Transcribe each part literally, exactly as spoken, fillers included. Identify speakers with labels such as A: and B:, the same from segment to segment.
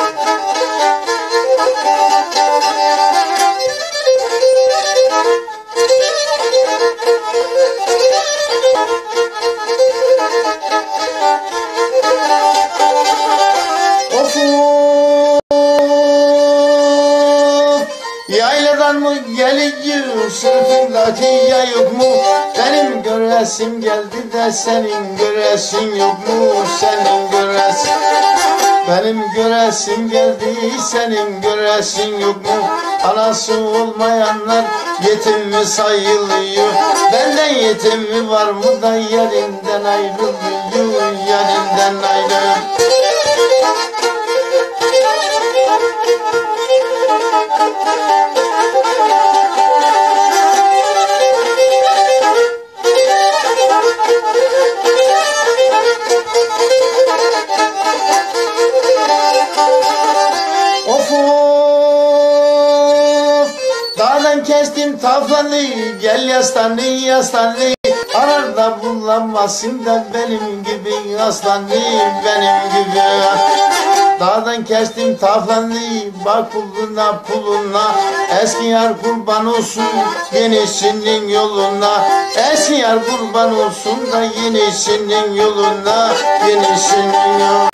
A: Yayladan mı geliyor sırtındaki yayık mu? Benim göresim geldi de senin göresin yok mu? Senin göresin. Benim göresim geldi senin göresin yok mu? Anası olmayanlar yetim mi sayılıyor? Benden yetim mi var mı da yerinden ayrılıyor? Yerinden ayrılıyor. Of of, dağdan kestim taflanı, gel yaslanı yaslanı. Arar da bulamazsın da benim gibi aslanı, benim gibi. Dağdan kestim taflanı, bak puluna puluna. Eski yar kurban olsun yenisinin yoluna. Eski yar kurban olsun da yenisinin yoluna, yenisinin yoluna.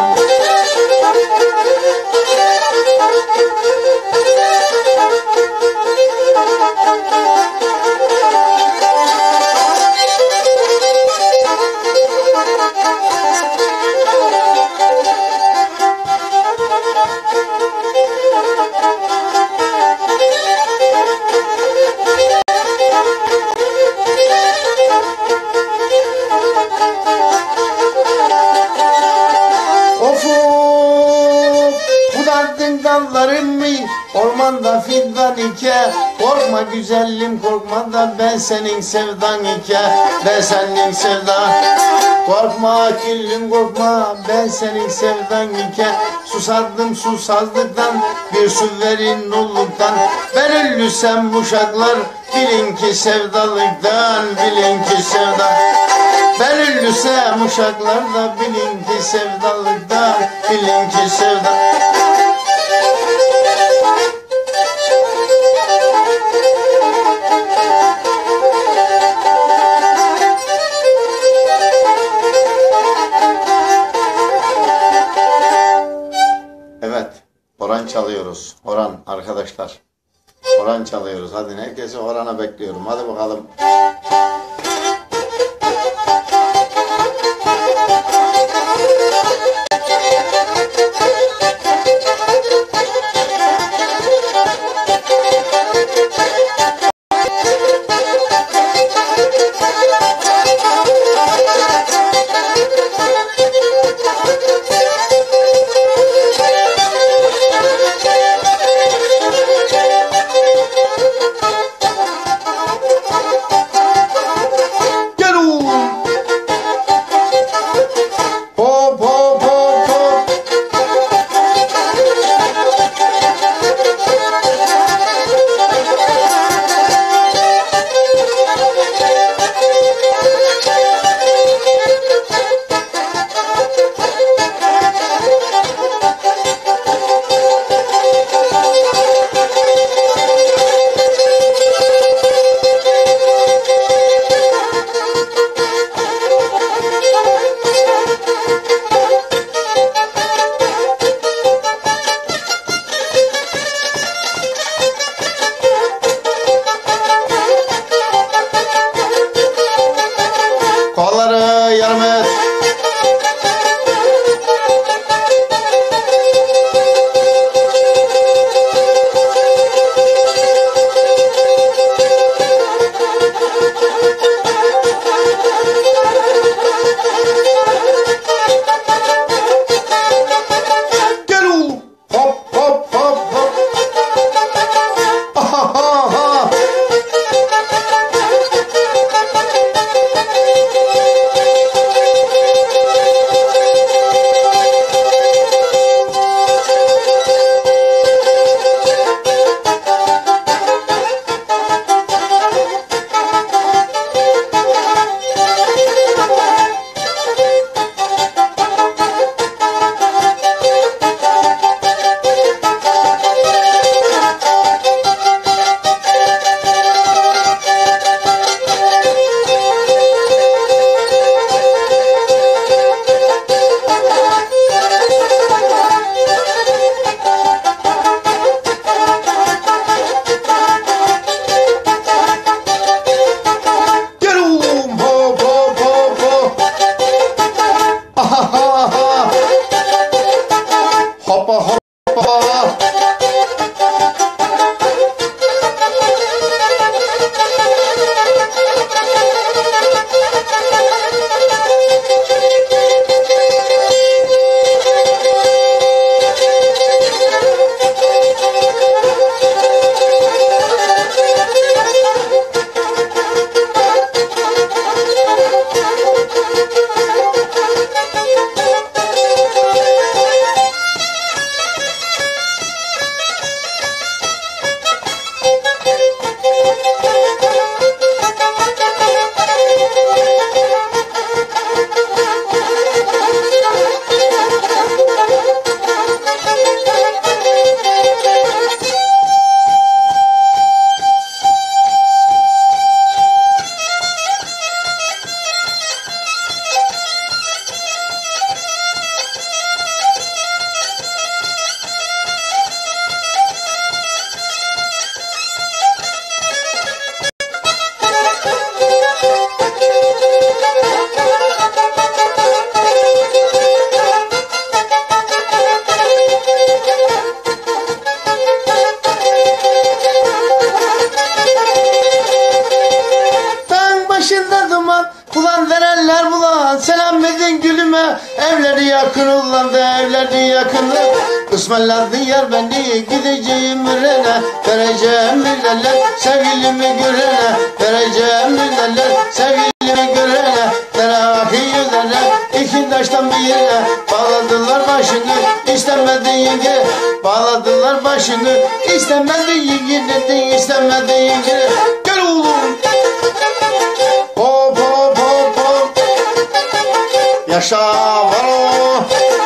A: Dallarım mı ormanda fidan ike? Korkma güzelim korkma da ben senin sevdan ike. Ben senin sevdan. Korkma akıllim korkma ben senin sevdan ike. Susadım susazlıktan bir su verin olluktan. Ben ölürsem uşaklar bilin ki sevdalıktan, bilin ki sevdan. Ben ölürsem uşaklar da bilin ki sevdalıktan, bilin ki sevdan. Evet, horan çalıyoruz. Horan arkadaşlar. Horan çalıyoruz. Hadi herkesi horana bekliyorum. Hadi bakalım. yakınlık ısmarladı yar beni gideceğim ürene vereceğim millet sevgilimi görene vereceğim millet sevgilimi görene dere akıyor dere iki taştan bir yere bağladılar başını istemediğin gibi bağladılar başını istemediğin gibi istemediğin gibi gel oğlum hop hop hop hop yaşa var o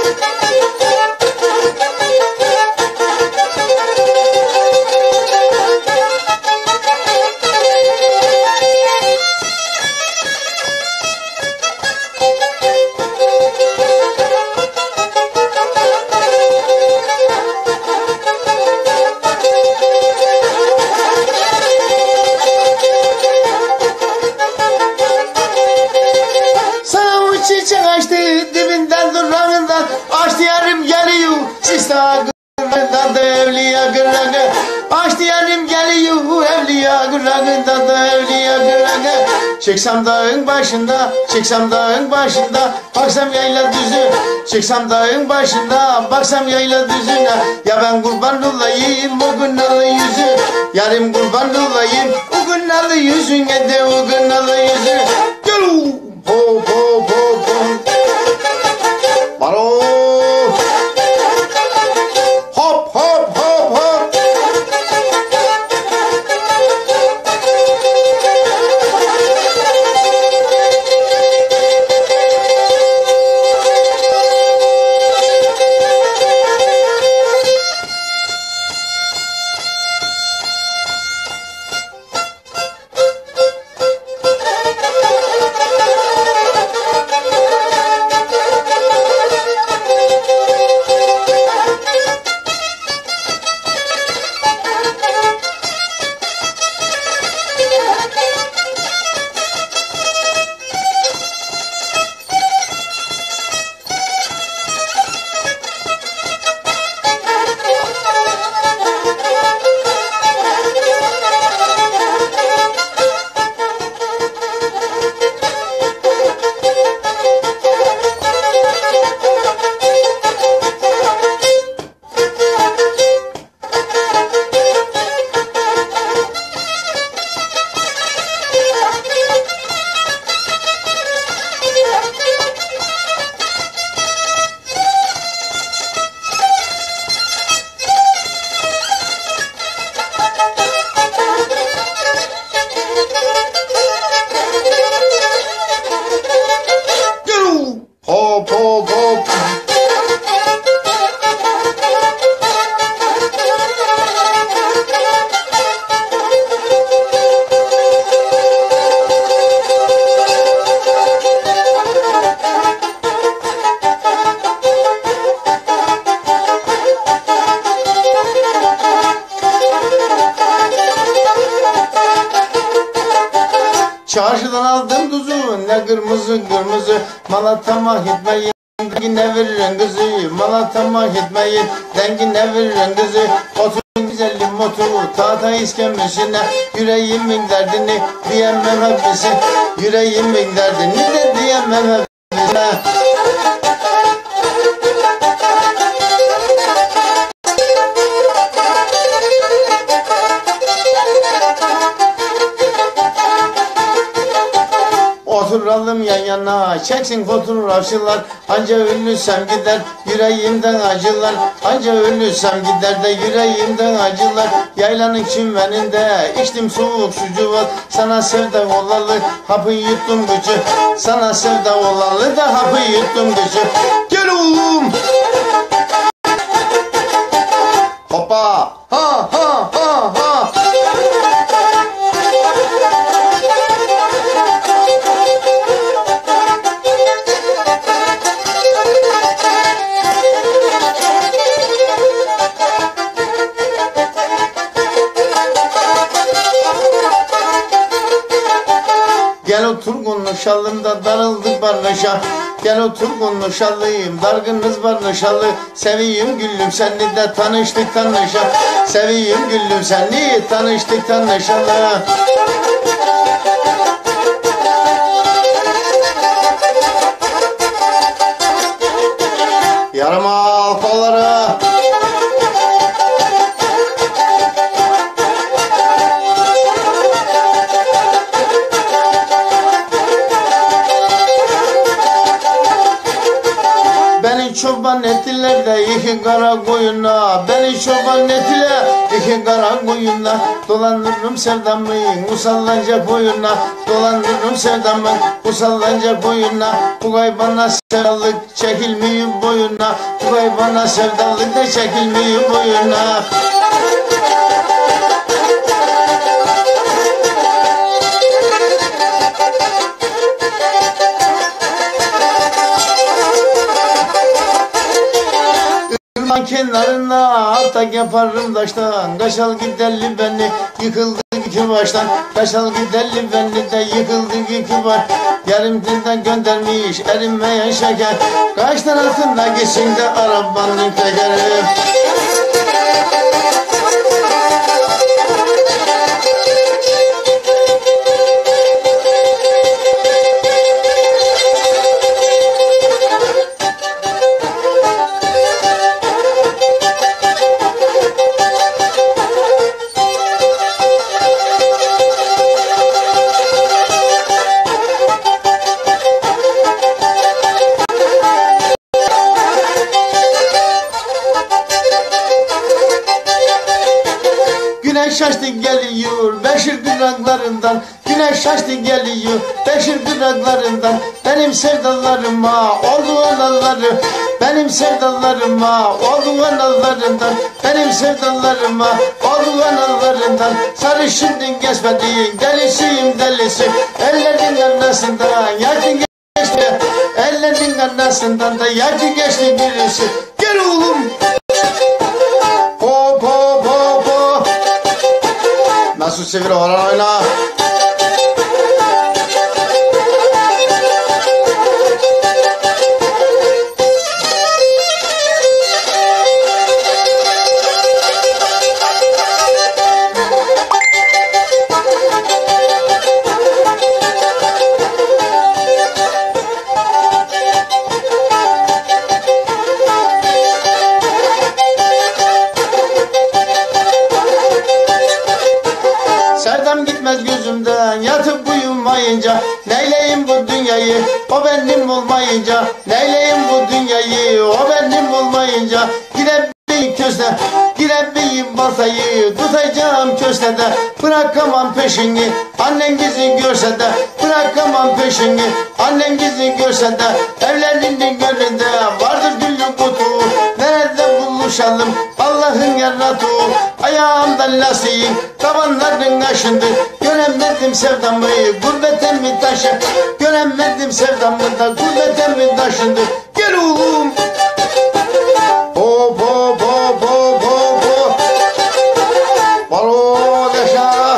A: çiçek açtı dibinden durağından açtı yarım geliyor sista gırrağından da evliya gırrağı açtı yarım geliyor evliya gırrağından da evliya gırrağı çıksam dağın başında çıksam dağın başında baksam yayla düzü çıksam dağın başında baksam yayla düzüne ya ben kurban olayım o günahlı yüzü yarım kurban olayım o günahlı yüzüne de o günahlı yüzü gel hop hop hop hop baro hop hop hop hop hop hop hop çarşıdan aldım tuzu ne kırmızı kırmızı Malatama gitmeyin dengine veriren kızı Malatama gitmeyin dengine veriren kızı oturun güzelim motoru tahta iskemlesine yüreğimin derdini diyemem hepsi yüreğimin derdini de diyemem hepsine oturalım yan yana çeksin fotoğrafçılar anca ünlüsem gider yüreğimden acılar anca ünlüsem gider de yüreğimden acılar yaylanın çimmeninde içtim soğuk sucu var sana sevda olalı hapı yuttum gücü sana sevda olalı da hapı yuttum gücü gel oğlum hoppa ha ha ha ha gel otur konuşalım da darıldık barlaşa gel otur konuşalım dargınız barlaşalı seveyim güllüm senli de tanıştık tanışa seveyim güllüm senli tanıştık tanışalı Yarım al kolları. Beni çoban ettiler de iki kara koyuna, beni çoban ettiler iki kara koyuna. Dolandırırım sevdamı usallanacak boyuna, dolandırırım sevdamı usallanacak boyuna. Bu gay bana sevdalık çekilmiyor boyuna, bu gay bana sevdalık da çekilmiyor boyuna. Kenarına atak yaparım taştan, kaşal giderli beni yıkıldı iki baştan, kaşal giderli beni de yıkıldı iki baş. Yarım dilden göndermiş erinmeyen şeker, kaçtan altında gitsin de arabanın tekeri. Güneş açtı geliyor Beşir duraklarından, güneş açtı geliyor Beşir duraklarından. Benim sevdalarıma oldu analları, benim sevdalarıma oldu analarından, benim sevdalarıma oldu analarından. Sarışındın geçmedin delisiyim delisi, ellerin arasından yaktı geçti, ellerin arasından da yaktı geçti birisi. Gel oğlum. Hop hop hop hop. Nasıl sevir oran oyna. Sevdam gitmez gözümden yatıp uyumayınca, neyleyim bu dünyayı o benim olmayınca, neyleyim bu dünyayı o benim olmayınca. Girebileyim köşte, girebileyim baltayı tutacağım köşede, bırakamam peşini annen bizi görse de, bırakamam peşini annen bizi görse de. Evlerinin gönlünde vardır güllü kutu, nerede buluşalım Allah'ın yaratı. Ayağımdan lastiğim tabanların aşındı, göremedim sevdamı gurbete mi taşı, göremedim sevdamı da gurbete mi taşındı. Gel oğlum. Hop hop hop hop hop hop. Balo yaşa.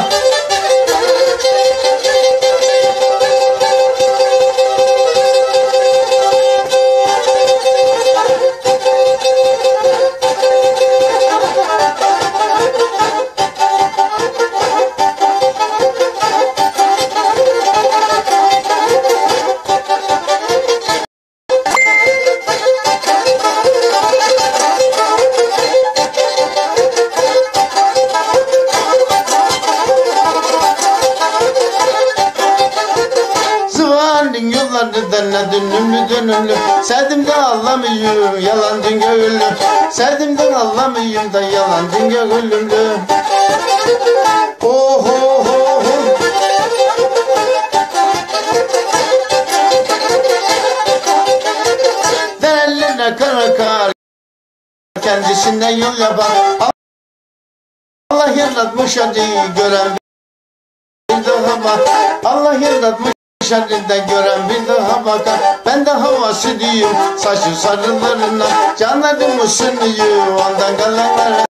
A: Yollarda dönle dönümlü dönümlü, sevdim de anlamıyorum yalan dün gönüllü, sevdim de anlamıyorum da yalan dün gönüllü. Oh oh oh oh. Derellerine kara kar kendisinden yol yapar. Allah yaratmış hadi gören bir daha bak, Allah yaratmış şerrinden gören bir daha bakar. Ben de havası diyeyim saçı sarılarına, canlarım ısınıyor ondan kalanlara.